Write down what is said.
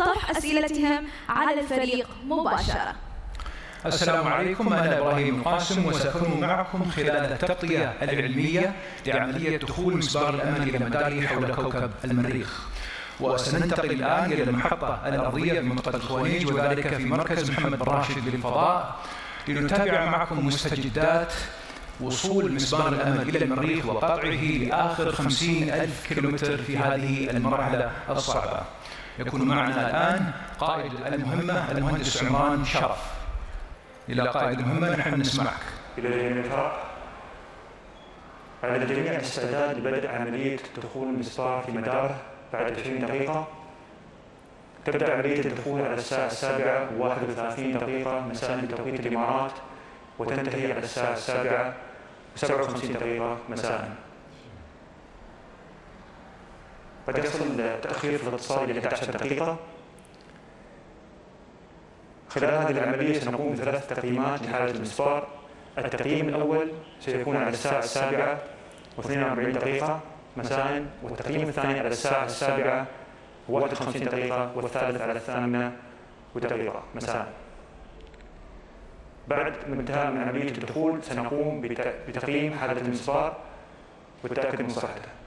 طرح أسئلتهم على الفريق مباشرة. السلام عليكم، أنا إبراهيم القاسم، وسأكون معكم خلال التغطية العلمية لعملية دخول مسبار الأمل إلى مداره حول كوكب المريخ. وسننتقل الآن إلى المحطة الأرضية بمنطقة الخوانيج، وذلك في مركز محمد بن راشد للفضاء، لنتابع معكم مستجدات وصول مسبار الأمل إلى المريخ وقطعه لآخر 50,000 كيلومتر في هذه المرحلة الصعبة. يكون معنا الآن قائد المهمة المهندس عمران شرف. إلى قائد المهمة، نحن نسمعك. إلى جميع الفرق، على الجميع الاستعداد لبدء عملية دخول المسبار في مداره بعد 20 دقيقة. تبدأ عملية الدخول على الساعة 7:31 مساء بتوقيت الإمارات، وتنتهي على الساعة 7:57 مساء. قد يصل تأخير في الاتصال إلى 11 دقيقة. خلال هذه العملية سنقوم بثلاث تقييمات لحالة المسبار. التقييم الأول سيكون على الساعة 7:42 مساء، والتقييم الثاني على الساعة 7:51، والثالث على 8:00 مساء. بعد انتهاء من عملية الدخول سنقوم بتقييم حالة المسبار والتأكد من صحته.